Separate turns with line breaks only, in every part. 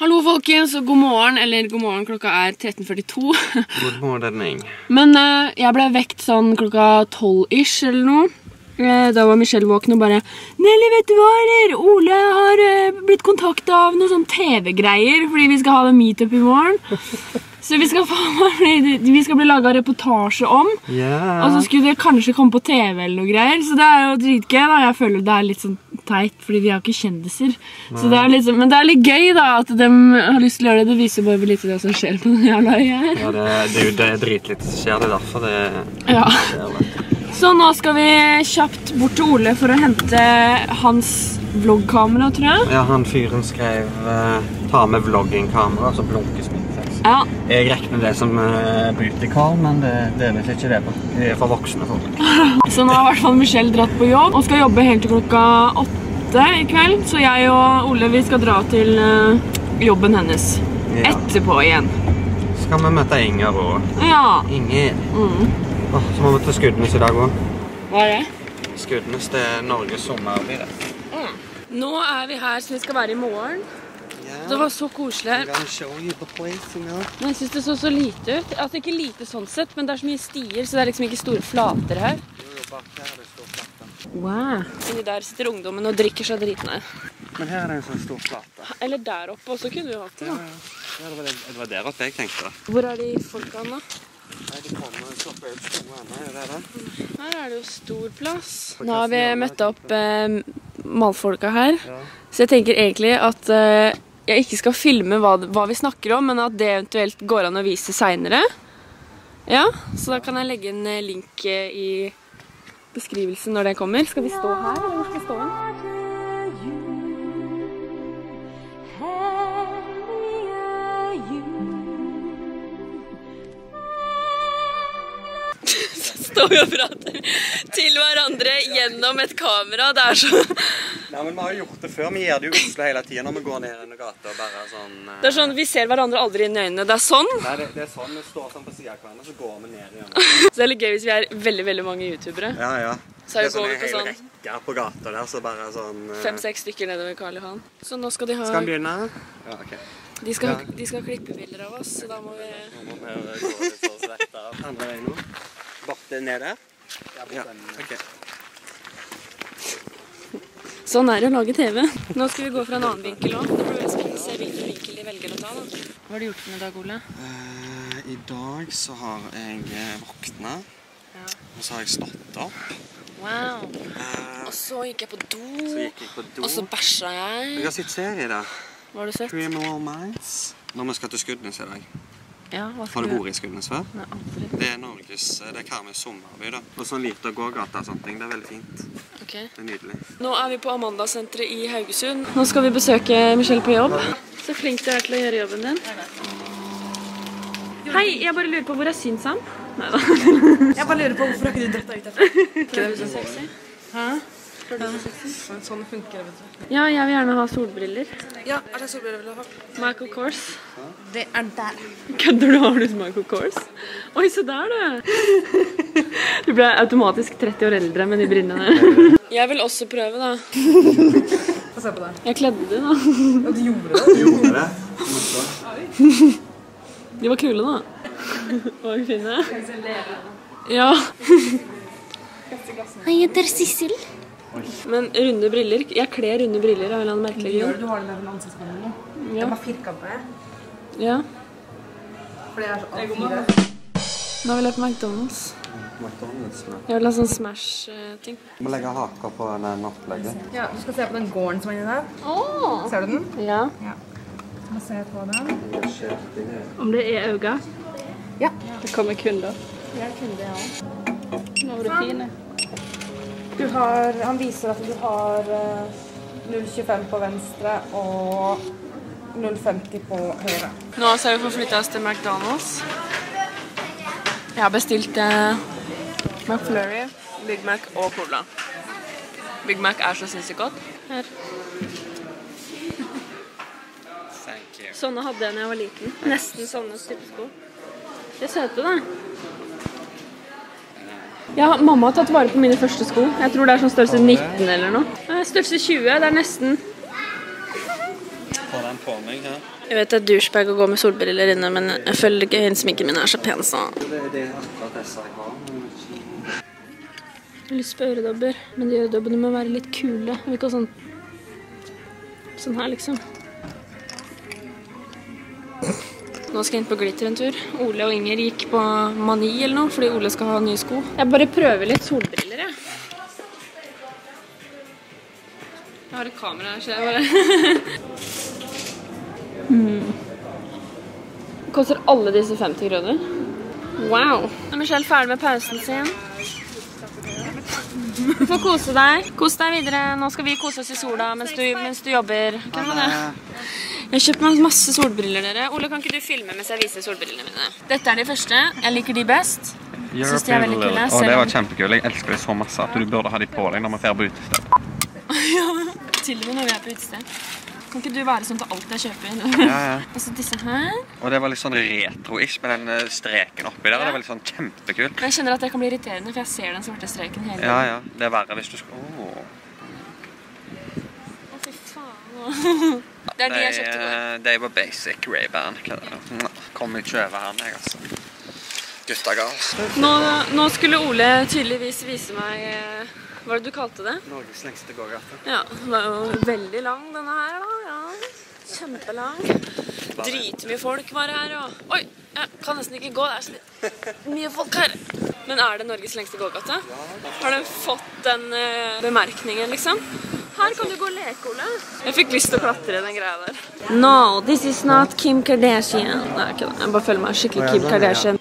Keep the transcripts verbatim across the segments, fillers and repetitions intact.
Hallo folkens, og god morgen, eller god morgen, klokka er tretten førtito.
God morgen.
Men uh, jeg ble vekt sånn klokka tolv-ish eller noe. Uh, da var Michelle våken og bare Nelly, vet du hva, eller? Ole har uh, blitt kontaktet av noen sånn T V-greier, fordi vi skal ha det meetup i morgen. Så vi skal, vi skal bli laget reportasje om,
yeah.
Og så skulle det kanskje komme på T V eller noe greier, så det er jo dritgøy da. Jeg føler det er litt sånn teit, fordi vi har ikke kjendiser. Så det er litt sånn, men det er litt gøy da, at de har lyst til å gjøre det. Det viser bare litt det som skjer på den jævla øya her.
Ja, det, det, det er dritlitt som skjer, det er derfor det
ja.
skjer litt.
Så nå skal vi kjapt bort til Ole for å hente hans vloggkamera, tror jeg.
Ja, han fyren skrev uh, ta med vloggingkamera, altså blunkesmitt.
Ja.
Jeg regner det som uh, booty-call, men det, det er vel ikke det, det er for voksne folk.
Så nå har i hvert fall Michelle dratt på jobb, og skal jobbe helt til klokka åtte i kveld. Så jeg og Ole, vi skal dra til uh, jobben hennes. Ja. Etterpå igjen.
Skal vi møte Inger og...
Ja.
Inger.
Mm.
Oh, så må vi til Skudenes i dag også.
Hva er det?
Skudenes, det er Norges sommerby, det.
Mm. Nå er vi her som vi skal være i morgen. Yeah. Det var så koselig.
Place, you know?
Men jeg synes det så så lite ut. Altså ikke lite sånn sett, men det er så mye stier, så det er liksom ikke store flater her.
Jo, bak her er det stor flate.
Wow. Inni der sitter ungdommen og drikker seg dritende.
Men her er det en sånn stor flate.
Eller der oppe også kunne vi hatt det da.
Ja, ja. Det, var det, det var der oppe jeg tenkte da.
Hvor er de folkene da?
Nei, de kommer og stopper ut skoene, er det det?
Her er det jo stor plass. Nå har vi møtt opp eh, malfolka her. Ja. Så jeg tenker egentlig at eh, jeg ikke skal filme hva, hva vi snakker om, men at det eventuelt går an å vise senere. Ja, så da kan jeg legge en link i beskrivelsen når det kommer. Skal vi stå her, eller hvor skal vi stå den? Står vi og prater til hverandre gjennom et kamera, det er så...
Nei, men vi har jo gjort det før, vi gjør det jo i Oslo hele tiden når vi går ned i en gata og bare sånn... Uh...
Det er sånn, vi ser hverandre aldri inn i øynene, det er sånn?
Nei, det, det er sånn, vi står sånn på siden av hverandre, så går vi ned igjen.
Så det er litt gøy hvis vi er veldig, veldig mange youtubere.
Ja, ja.
Så
det er sånn en hel
sånn...
rekke på gata der, så bare sånn... Uh...
Fem-seks stykker nedover Karl Johan. Så nå skal de ha...
Skal vi begynne? Ja, ok.
De skal,
ja.
de skal klippe bilder av oss, så da må vi...
Nå må vi gå litt sånn svett av. Andre vei nå. Borte ned der. Ja, ok.
Sånn er det å lage T V. Nå skal vi gå fra en annen vinkel også. Det blir veldig spennende å se hvilken vinkel de velger å ta da. Hva har du gjort for i dag, Ole?
Uh, I dag så har jeg våknet, ja. Og så har jeg stått opp.
Wow. Uh, og så gikk jeg på do.
Så gikk jeg på do.
Og så bæsja jeg.
Jeg har sett serie da.
Hva har du sett?
Criminal Minds. Når vi skal til Skudenes i dag.
Ja, hva skal
har du
du...
vært i Skudenes før?
Nei, aldri.
Det er Norges, det er Karmøys sommerby da. Og sånn lite gågata og sånne ting, det er veldig fint.
Ok.
Det er nydelig.
Nå er vi på Amanda-senteret i Haugesund. Nå skal vi besøke Michelle på jobb. Så flink du er til å gjøre jobben din. Hei, jeg bare lurer på hvor er Synsam? Neida.
Jeg bare lurer på hvorfor har ikke du dratt deg ut herfra?
Ikke det så sexy? Hæ?
Sånn funker det, vet du.
Ja, jeg vil gjerne ha solbriller.
Ja, er det solbriller vil du ha?
Michael Kors.
Det er der.
Kødder du, har du Michael Kors? Oi, så der du. Du ble automatisk tretti år eldre med de brillene. Jeg vil også prøve da.
Få se på det.
Jeg kledde det da.
Og du gjorde det?
Du gjorde det?
De var kule da. Var vi fine? Ja.
Jeg heter Sissel.
Men runde briller, jeg kler runde briller av en eller annen merkelig grunn.
Du har den der med ansiktsbehandling nå.
Ja.
Den var firkantet.
Ja.
For det er så alt fire.
Nå vil jeg på McDonald's.
McDonald's, ja.
Jeg vil ha sånn Smash-ting.
Du må legge haka på den opplegget.
Ja, du skal se på den gården som er inne der.
Åh!
Ser du den?
Ja.
Ja. Så må se på den.
Om det er øyne?
Ja.
Det kommer kunder. Jeg er kunde, ja. Nå var det fine.
Du har, han viser at du har null komma tjuefem på venstre og null komma femti på høyre.
Nå så har vi forflyttet oss til McDonald's. Jeg har bestilt eh, McFlurry, Big Mac og Cola. Big Mac er så sinnssykt godt. Her. Sånne hadde jeg når jeg var liten. Nesten sånne type sko. Det er søte da. Ja, mamma har tatt vare på mine første sko. Jeg tror det er sånn størrelse nitten eller noe. Størrelse tjue, det er nesten.
På den på meg her.
Jeg vet det er douchebag å gå med solbriller inne, men jeg føler ikke helt sminken min er så pen, så...
Det er det akkurat disse jeg har.
Jeg har lyst på øredobber, men de øredobbene må være litt kule. Vi kan sånn... Sånn her, liksom. Nå skal jeg inn på glitter en tur. Ole og Inger gikk på Mani eller noe, fordi Ole skal ha nye sko. Jeg bare prøver litt solbriller, jeg. Jeg har et kamera her, så jeg bare... mm. Koster alle disse femti kroner? Wow! Er Michelle ferdig med pausen sin? Du får kose deg. Kos deg videre. Nå skal vi kose oss i sola mens du, mens du jobber. Kan du det? Jeg har kjøpt meg masse solbriller, dere. Ole, kan ikke du filme mens jeg viser solbrillene mine? Dette er de første. Jeg liker de best. Synes de er veldig kule.
Og det var kjempekul. Jeg elsker det så masse at du burde ha de på deg når man fer på utested.
Ja, til og med når vi er på utested. Kan ikke du være sånn til alt jeg kjøper?
Ja, ja.
Og så disse her.
Og det var litt sånn retro-ish med den streken oppi der. Ja. Det var litt sånn kjempekult.
Men jeg kjenner at det kan bli irriterende, for jeg ser den svarte streken hele tiden.
Ja, ja. Det er verre hvis du skal... Åh.
Å, fy faen. Det er de jeg kjøpte på.
Det var basic Ray-Ban. Kom ikke over her, jeg, altså. Guttagal.
Nå, nå skulle Ole tydeligvis vise meg... Hva er det du kalte det?
Norges lengste gågate.
Ja, det var jo veldig lang denne her da, ja. Kjempelang. Dritmye folk var her, og... Oi, jeg kan nesten ikke gå, det er så mye folk her. Men er det Norges lengste gågate? Har du fått den uh, bemerkningen, liksom? Her kan du gå og leke, Ole. Jeg fikk lyst til å klatre den greia der. No, this is not Kim Kardashian. Nei, ikke det. Jeg bare føler meg skikkelig Kim Kardashian.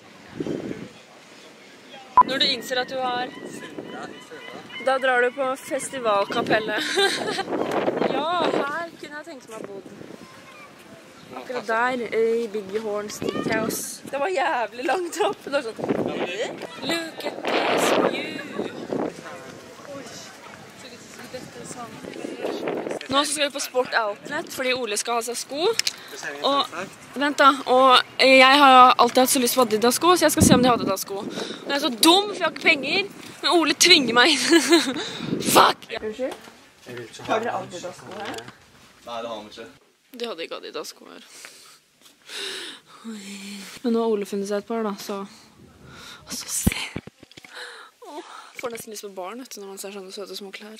Når du innser at du har... Da drar du på festivalkapellet. Ja, her kunne jeg tenkt meg å bo. Akkurat der, i Big Horn Steakhouse. Det var jævlig lang trapp. Det var sånn... Look at this view. Nå skal vi på Sport Outlet, fordi Ole skal ha seg sko. Og, vent da, og jeg har alltid hatt så lyst på Adidas-sko, så jeg skal se om de har Adidas-sko. Jeg er så dum, for jeg har ikke penger. Men Ole tvinger meg inn. Fuck! Unnskyld? Har dere Adidas-sko her?
Nei, det har vi ikke.
De hadde ikke Adidas-sko her. Men nå har Ole funnet seg et par da, så... Og så se. Åh, får nesten lyst på barn, vet du, når man ser sånne søte små klær.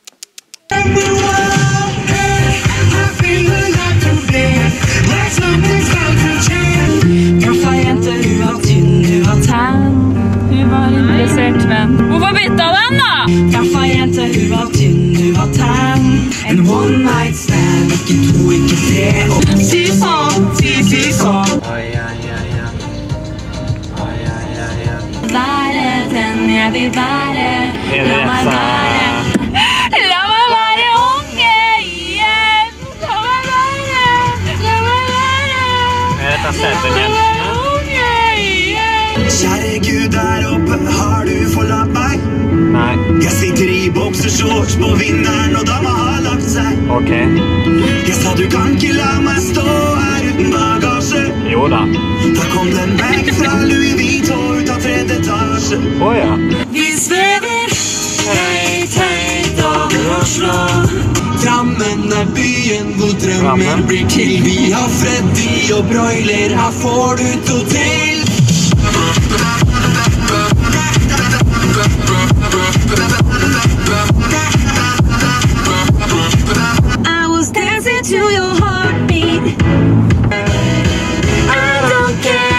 Kaffajenter, hun var tynn, hun var tann. Hun var interessert venn. Hvorfor bytta den da? Kaffajenter, hun var tynn, hun var tann. En one night stand, ikke to, ikke tre. Fy faen, fy, fy faen.
Oi, oi, oi, oi. Oi, oi, oi, oi.
Være den jeg vil være. La meg være. La meg være unge igjen. La meg være. La meg være.
Jeg tar seten igjen.
Kjære Gud, der oppe har du forlatt meg.
Nei.
Jeg sitter i boksershorts på vinteren, og dama har lagt seg.
Ok.
Jeg sa du kan ikke la meg stå her uten bagasje.
Jo da.
Da kom den bag fra Louis Vuitton ut av tredje etasje.
Åja.
Vi svever høyt, høyt over Oslo. Drammen er byen hvor drømmen blir til. Vi har Freddy og broiler, her får du to til. I was dancing to your heartbeat. I don't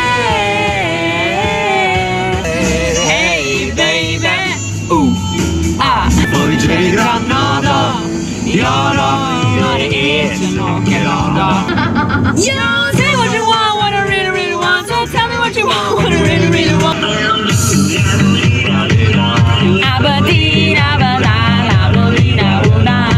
care. Hey baby. Ooh. Ah. For vi kjører Granada. Ja da, ja det er ikke noe da. Yo, say what you want, what I really, really want. So tell me what you want, what I really, really want. Aberdeen, Aberdeen, Aberdeen, Aberdeen.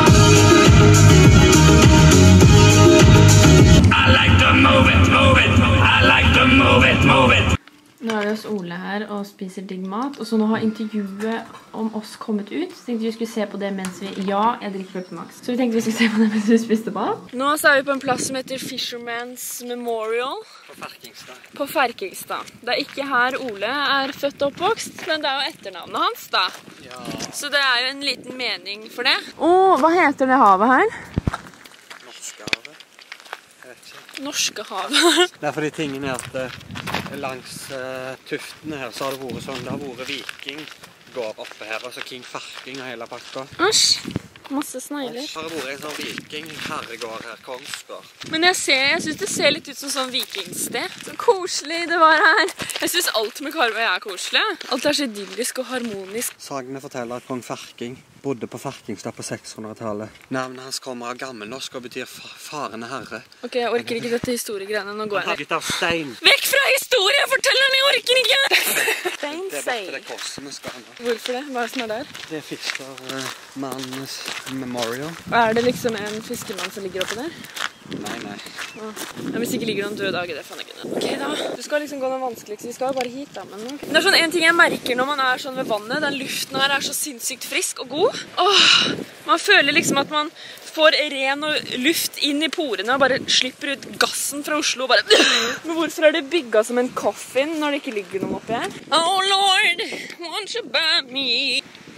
I like to move it, move it. I like to move it, move it.
Nå er vi hos Ole her og spiser digg mat. Og så nå har intervjuet om oss kommet ut. Så tenkte vi skulle se på det mens vi... Ja, jeg drikker Pepsi Max. Så vi tenkte vi skulle se på det mens vi spiste mat. Nå så er vi på en plass som heter Fisherman's Memorial.
På Ferkingstad.
På Ferkingstad. Det er ikke her Ole er født og oppvokst, men det er jo etternavnet hans da.
Ja.
Så det er jo en liten mening for det. Åh, hva heter det havet her?
Norsk Norskehavet. Jeg vet ikke.
Norskehavet.
Det er fordi tingen er at uh, langs uh, tuftene her så har det vært sånn, det har vært viking går oppe her, altså King Farking og hele pakka.
Æsj. Masse snegler.
Har det vært en sånn viking herregård her, Kongsgård.
Men jeg ser, jeg synes det ser litt ut som sånn vikingsted. Så koselig det var her. Jeg synes alt med Karmøy er koselig. Alt er så idyllisk og harmonisk.
Sagene forteller at kong Farking bodde på Farkingstad på seks hundretallet. Navnet hans kommer av gammelnorsk og betyr fa farende herre.
Ok, jeg orker ikke dette historiegreiene. Nå går jeg.
Laget av stein.
Vekk fra historiefortelleren, jeg orker ikke! Stein,
Det er
stein.
bare det korset vi skal ha.
Hvorfor det? Hva er det som er der?
Det er fiskermannens memorial.
Er det liksom en fiskemann som ligger oppi der?
Nei, nei.
Ja, hvis ikke ligger noen døde dager, det faen ikke. Ok da, du skal liksom gå den vanskeligste, vi skal jo bare hit da, men... Det er sånn en ting jeg merker når man er sånn ved vannet, den luften her er så sinnssykt frisk og god. Åh, man føler liksom at man får ren luft inn i porene og bare slipper ut gassen fra Oslo og bare... Men hvorfor er det bygget som en coffin når det ikke ligger noen oppi her? Oh Lord, won't you buy me?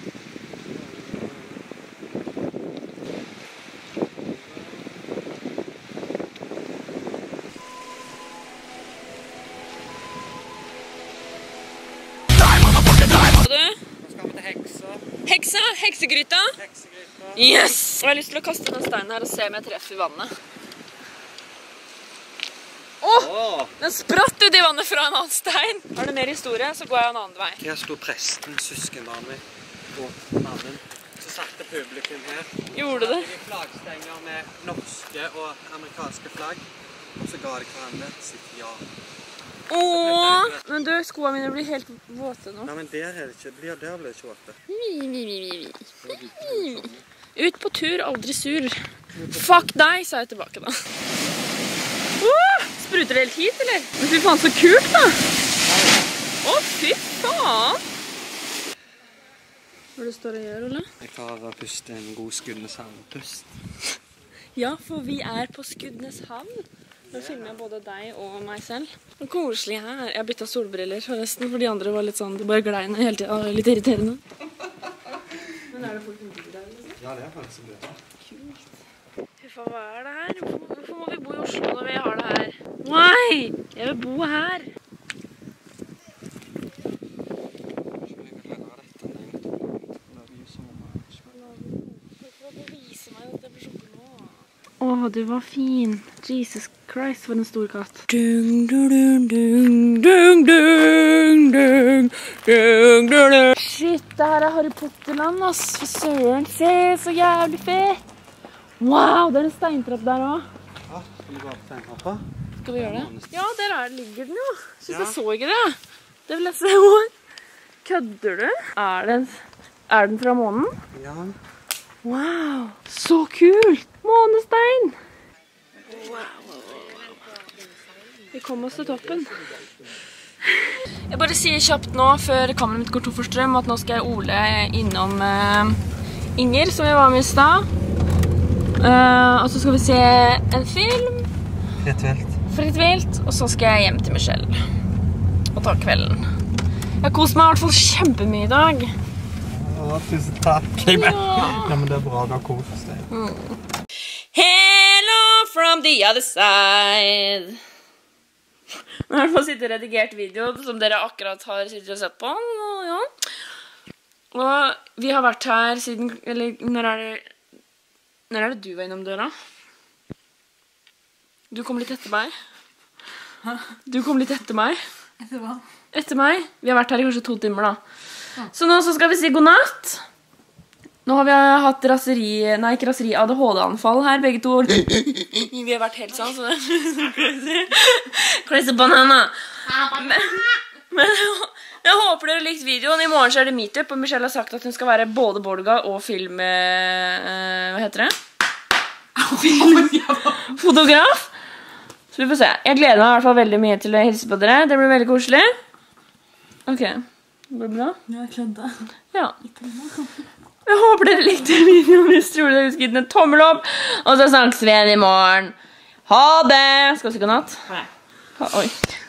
Heksa, heksegryta.
Heksegryta.
Yes! Og jeg har lyst til å kaste den steinen her og se om jeg treffer vannet. Åh!
Åh!
Den spratt ut i vannet fra en annen stein. Er det mer historie, så går jeg en annen vei.
Her sto presten, søskenbarnet mitt og mannen. Så satte publikum her.
Gjorde det?
Så satte de flaggstenger med norske og amerikanske flagg. Og så ga de hverandre sitt ja.
Åh! Men du, skoene mine blir helt våte nå.
Nei, men der er det ikke, der blir det ikke våte.
Mi, mi, mi, mi, mi. Ut på tur, aldri sur. Fuck deg, sa jeg tilbake da. Åh! Spruter det helt hit, eller? Men fy faen, så kult da! Å, fy faen! Hva er det du står og gjør, Olle?
Jeg tar og puster en god Skudeneshavn-pust.
Ja, for vi er på Skudeneshavn. Nå filmer jeg både deg og meg selv. Det er koselig her. Jeg har byttet solbriller forresten, for de andre var litt sånn, de bare gleine hele tiden, litt irriterende. Men er det folk som bor der, liksom?
Ja, det er faktisk som det er.
Kult. Fy faen, hva er det her? Hvorfor, hvorfor må vi bo i Oslo når vi har det her? Why? Jeg vil bo her. Åh, du var fin. Jesus Christ, for en stor katt. Dung, dung, dung, dung, dung, dung, dung, dung, dung. Shit, det her er Harry Potter-land, ass. For søren, se, så jævlig fett. Wow, det er en steintrapp der også.
Ja, skal vi gå opp steintrappa?
Skal vi gjøre det? Ja, der er, ligger den jo. Synes
Ja.
jeg så ikke det. Det vil jeg se hvor. Kødder du? Er den, er den fra månen?
Ja.
Wow, så kult! Månestein! Wow, wow, wow. Vi kom oss til toppen. Jeg bare sier kjapt nå, før kameraet mitt går tom for strøm, at nå skal jeg Ole innom uh, Inger, som jeg var med i stad. Uh, og så skal vi se en film.
Fritt vilt.
Fritt vilt. Og så skal jeg hjem til Michelle. Og ta kvelden. Jeg har kost meg i hvert fall kjempemye i dag.
Å, tusen takk. Ja.
Ja,
men det er bra, du har kost deg.
Mm. Hello from the other side. Jeg har i hvert fall sittet og redigert video som dere akkurat har sittet og sett på. Og, ja. Og vi har vært her siden, eller når er det, når er det du var innom døra? Du kom litt etter meg. Du kom litt etter meg.
Etter hva?
Etter meg. Vi har vært her i kanskje to timer da. Så nå så skal vi si god natt. Nå har vi hatt raseri, nei ikke raseri, A D H D-anfall her, begge to. Vi har vært helt sånn, så det er crazy. Crazy banana. Men, men jeg håper dere likte videoen. I morgen så er det meetup, og Michelle har sagt at hun skal være både Bolga og film... Eh, hva heter det? Fotograf. Så vi får se. Jeg gleder meg i hvert fall veldig mye til å hilse på dere. Det blir veldig koselig. Ok. Går det bra?
Jeg klødde.
Ja. Jeg håper dere likte videoen. Hvis dere gjorde det, husk å gi den en tommel opp. Og så snakkes vi igjen i morgen. Ha det! Skal vi si god natt?
Nei.
Ha, oi.